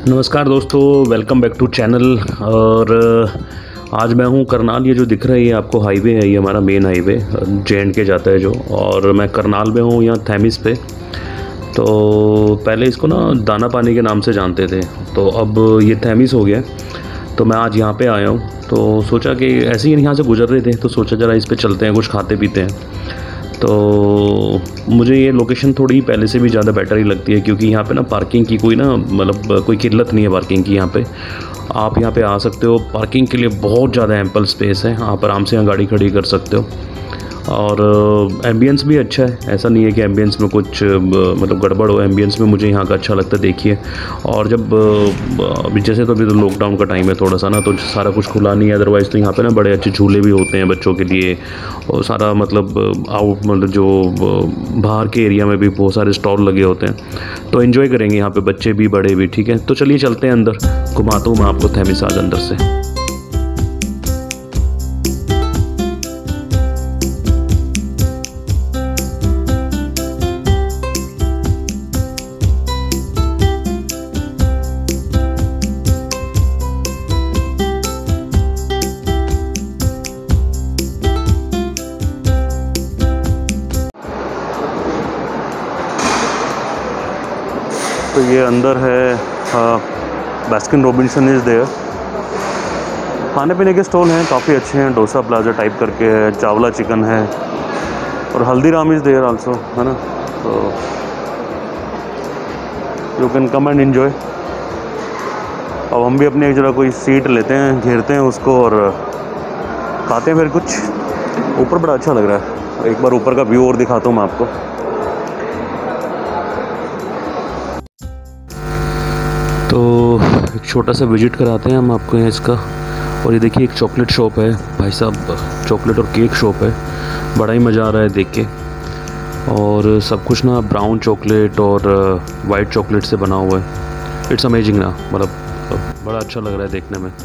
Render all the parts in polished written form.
नमस्कार दोस्तों, welcome back to channel. और आज मैं हूँ करनाल। ये जो दिख रहा है ये आपको हाईवे है, ये हमारा मेन हाईवे JNK जाता है जो। और मैं करनाल में हूँ, यहाँ थैमिस पे। तो पहले इसको ना दाना पानी के नाम से जानते थे, तो अब ये थैमिस हो गया। तो मैं आज यहाँ पे आया हूँ, तो सोचा कि ऐसे ही यहाँ से गुजर रहे थे तो सोचा ज़रा इस पे चलते हैं, कुछ खाते पीते हैं। तो मुझे ये लोकेशन थोड़ी पहले से भी ज़्यादा बेटर ही लगती है, क्योंकि यहाँ पे ना पार्किंग की कोई ना मतलब कोई किल्लत नहीं है पार्किंग की। यहाँ पे आप यहाँ पे आ सकते हो, पार्किंग के लिए बहुत ज़्यादा एम्पल स्पेस है, आप आराम से यहाँ गाड़ी खड़ी कर सकते हो। और एम्बियंस भी अच्छा है, ऐसा नहीं है कि एम्बियंस में कुछ मतलब गड़बड़ हो। एम्बियंस में मुझे यहाँ का अच्छा लगता है। देखिए, और जब अभी जैसे तो अभी तो लॉकडाउन का टाइम है थोड़ा सा ना, तो सारा कुछ खुला नहीं है। अदरवाइज़ तो यहाँ पे ना बड़े अच्छे झूले भी होते हैं बच्चों के लिए, और सारा मतलब मतलब जो बाहर के एरिया में भी बहुत सारे स्टॉल लगे होते हैं, तो एंजॉय करेंगे यहाँ पे बच्चे भी बड़े भी। ठीक है, तो चलिए चलते हैं अंदर, घुमाता हूँ मैं आपको थैमिस आज अंदर से। तो ये अंदर है, बास्किन रॉबिन्सन इज़ देयर। खाने पीने के स्टॉल हैं, काफ़ी अच्छे हैं। डोसा प्लाजा टाइप करके है, चावला चिकन है, और हल्दीराम इज़ देयर आल्सो, है ना। तो you can come and enjoy. अब हम भी अपनी एक जगह कोई सीट लेते हैं, घेरते हैं उसको और खाते हैं फिर कुछ। ऊपर बड़ा अच्छा लग रहा है, एक बार ऊपर का व्यू और दिखाता हूँ मैं आपको। तो एक छोटा सा विजिट कराते हैं हम आपको यहाँ इसका। और ये देखिए, एक चॉकलेट शॉप है भाई साहब, चॉकलेट और केक शॉप है। बड़ा ही मज़ा आ रहा है देख के। और सब कुछ ना ब्राउन चॉकलेट और वाइट चॉकलेट से बना हुआ है। इट्स अमेजिंग ना, मतलब बड़ा अच्छा लग रहा है देखने में।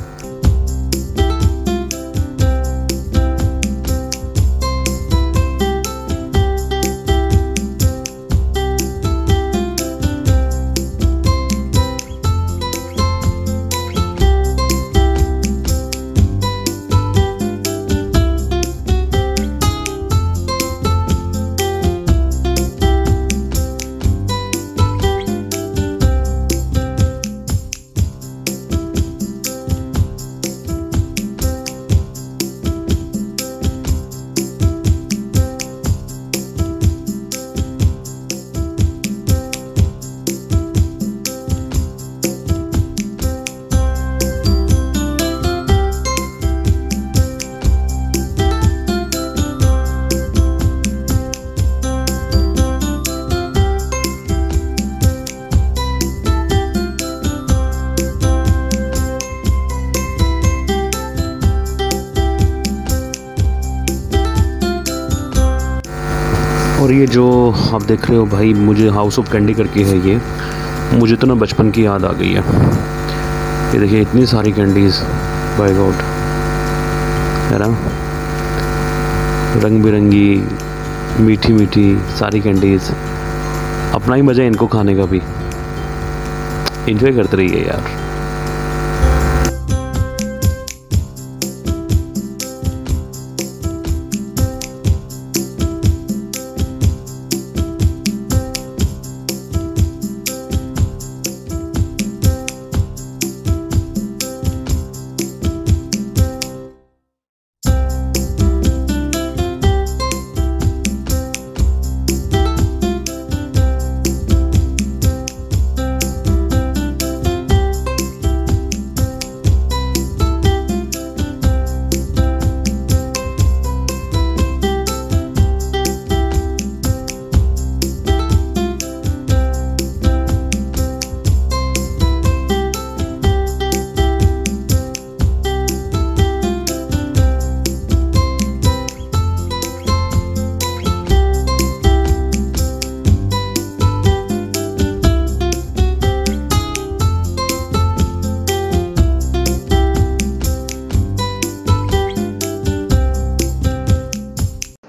और ये जो आप देख रहे हो भाई, मुझे हाउस ऑफ कैंडी करके है ये, मुझे तो ना बचपन की याद आ गई है। ये देखिए, इतनी सारी कैंडीज़, बाय गॉड, है ना, रंग बिरंगी मीठी मीठी सारी कैंडीज़। अपना ही मज़ा है इनको खाने का भी। एंजॉय करते रहिए यार।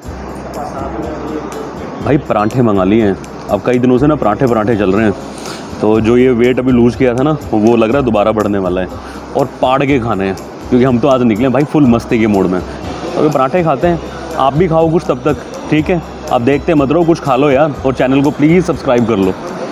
भाई पराठे मंगा लिए हैं, अब कई दिनों से ना पराठे चल रहे हैं। तो जो ये वेट अभी लूज़ किया था ना, वो लग रहा है दोबारा बढ़ने वाला है। और पाड़ के खाने हैं, क्योंकि हम तो आज निकले भाई फुल मस्ती के मूड में। तो अभी पराठे खाते हैं, आप भी खाओ कुछ तब तक, ठीक है? आप देखते मत रहो, कुछ खा लो यार, और चैनल को प्लीज़ सब्सक्राइब कर लो।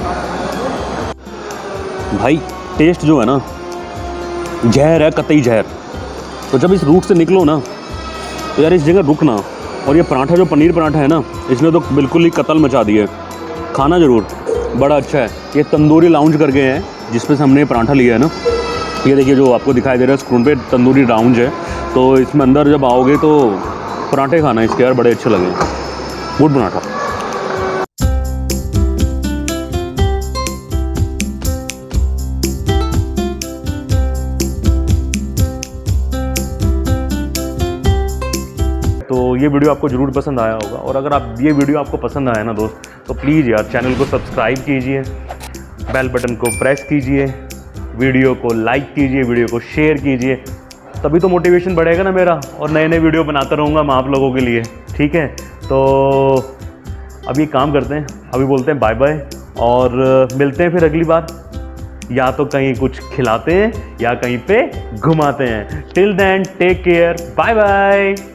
भाई टेस्ट जो है ना, जहर है, कतई जहर। तो जब इस रूट से निकलो ना, तो यार इस जगह रुकना। और ये पराठा जो पनीर पराठा है ना, इसने तो बिल्कुल ही कत्ल मचा दिया है। खाना ज़रूर, बड़ा अच्छा है। ये तंदूरी लाउंज करके है, जिस पे से हमने पराठा लिया है ना। ये देखिए जो आपको दिखाई दे रहा है स्क्रीन पे, तंदूरी लाउंज है। तो इसमें अंदर जब आओगे तो पराठे खाना इसके यार, बड़े अच्छे लगे। गुड पराठा। तो ये वीडियो आपको ज़रूर पसंद आया होगा, और अगर आप ये वीडियो आपको पसंद आया ना दोस्त, तो प्लीज़ यार चैनल को सब्सक्राइब कीजिए, बेल बटन को प्रेस कीजिए, वीडियो को लाइक कीजिए, वीडियो को शेयर कीजिए। तभी तो मोटिवेशन बढ़ेगा ना मेरा, और नए नए वीडियो बनाता रहूँगा मैं आप लोगों के लिए, ठीक है? तो अब ये काम करते हैं, अभी बोलते हैं बाय बाय, और मिलते हैं फिर अगली बार। या तो कहीं कुछ खिलाते हैं या कहीं पे घुमाते हैं। Till then take care, bye bye.